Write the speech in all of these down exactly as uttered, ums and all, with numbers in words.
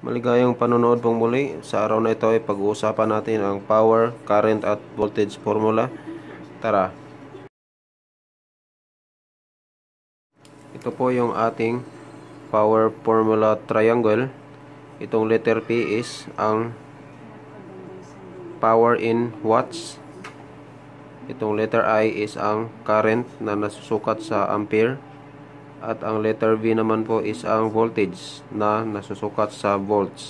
Maligayang panonood pong muli. Sa araw na ito ay pag-uusapan natin ang power, current at voltage formula. Tara! Ito po yung ating power formula triangle. Itong letter P is ang power in watts. Itong letter I is ang current na nasusukat sa ampere. At ang letter V naman po is ang voltage na nasusukat sa volts.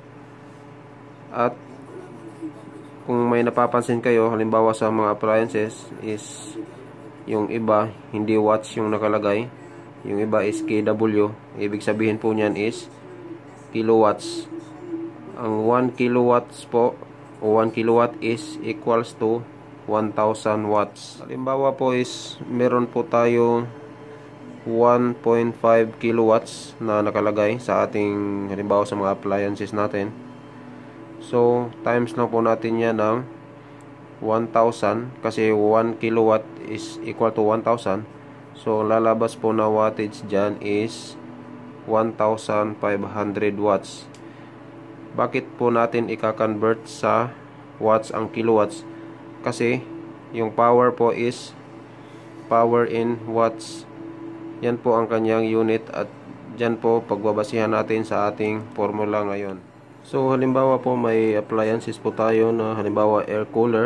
At kung may napapansin kayo, halimbawa sa mga appliances is yung iba hindi watts yung nakalagay, yung iba is K W. Ibig sabihin po niyan is kilowatts. Ang one kilowatts po o one kilowatt is equals to one thousand watts. Halimbawa po is meron po tayo one point five kilowatts na nakalagay sa ating, halimbawa sa mga appliances natin. So times lang po natin yan ng one thousand kasi one kilowatt is equal to one thousand. So lalabas po na wattage dyan is one thousand five hundred watts. Bakit po natin i-convert sa watts ang kilowatts? Kasi yung power po is power in watts. Yan po ang kanyang unit at dyan po pagbabasihan natin sa ating formula ngayon. So halimbawa po may appliances po tayo na halimbawa air cooler.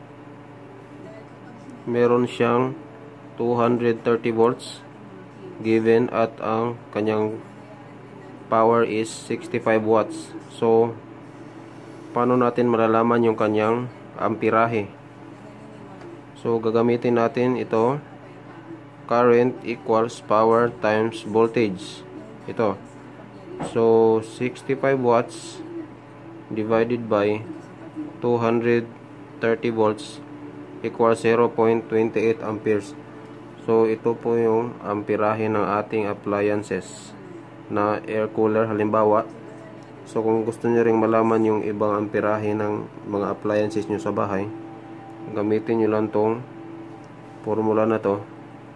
Meron siyang two hundred thirty volts given at ang kanyang power is sixty-five watts. So paano natin malalaman yung kanyang amperahe? So gagamitin natin ito, current equals power times voltage. Ito. So sixty-five watts divided by two hundred thirty volts equals zero point two eight amperes. So ito po yung amperahe ng ating appliances na air cooler halimbawa. So kung gusto niyo ring malaman yung ibang amperahe ng mga appliances nyo sa bahay, gamitin nyo lang tong formula na to.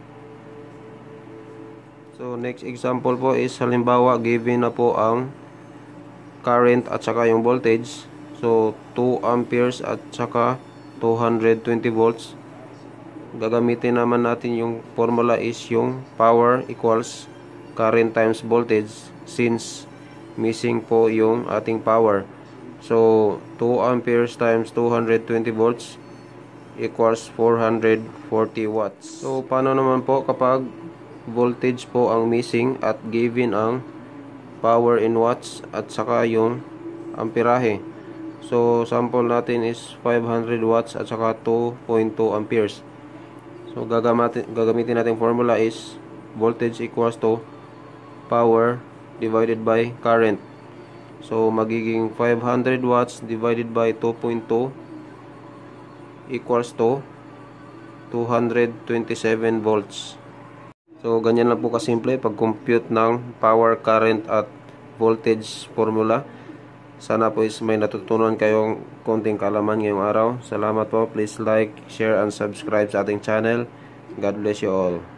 So next example po is halimbawa given na po ang current at saka yung voltage. So two amperes at saka two hundred twenty volts. Gagamitin naman natin yung formula is yung power equals current times voltage since missing po yung ating power. So two amperes times two hundred twenty volts equals four hundred forty watts. So paano naman po kapag voltage po ang missing at given ang power in watts at saka yung amperahe? So sample natin is five hundred watts at saka two point two amperes. So gagamitin, gagamitin natin formula is voltage equals to power divided by current. So magiging five hundred watts divided by two point two equals to two hundred twenty-seven volts. So ganyan lang po kasimple pag-compute ng power, current at voltage formula. Sana po is may natutunan kayong konting kaalaman ngayong araw. Salamat po. Please like, share and subscribe sa ating channel. God bless you all.